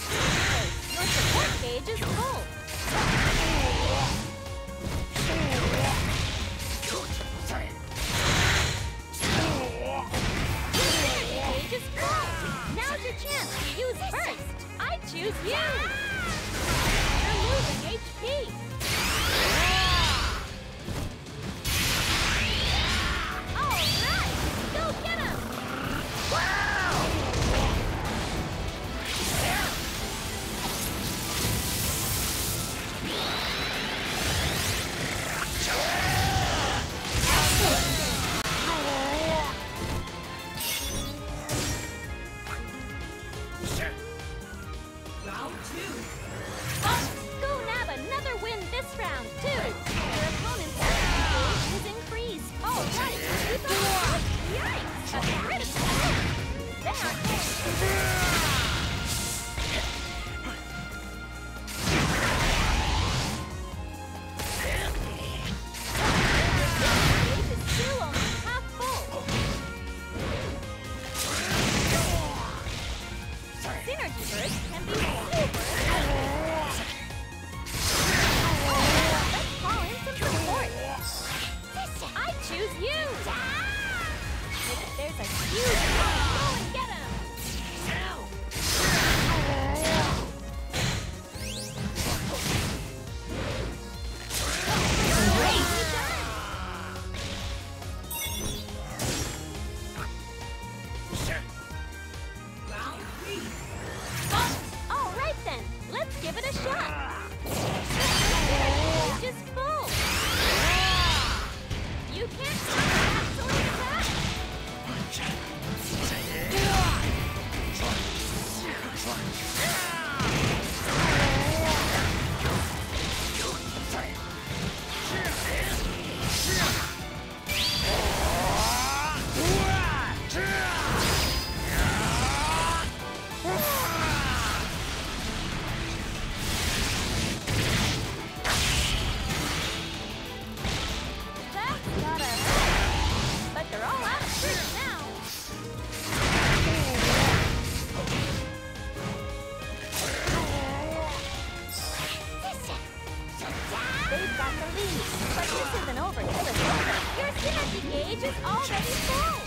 first. Your support gauge is full. Gauge is full. Now's your chance to use first. I choose you. You're losing HP. All right, go get him. Go nab another win this round, too! Your opponent's gauge is increased. All right, keep on. Yikes! A critical hit! They are gauge is still only half full. Synergy bursts can be super effective. Let's call in some support. I choose you. There's a huge one. Go and get him. All right then, let's give it a shot. Gauge is full. You can't stop that sort of attack. That's gotta hurt. But they're all out of tricks now. They've got the lead, but this isn't over till it's over. Your synergy gauge is already full.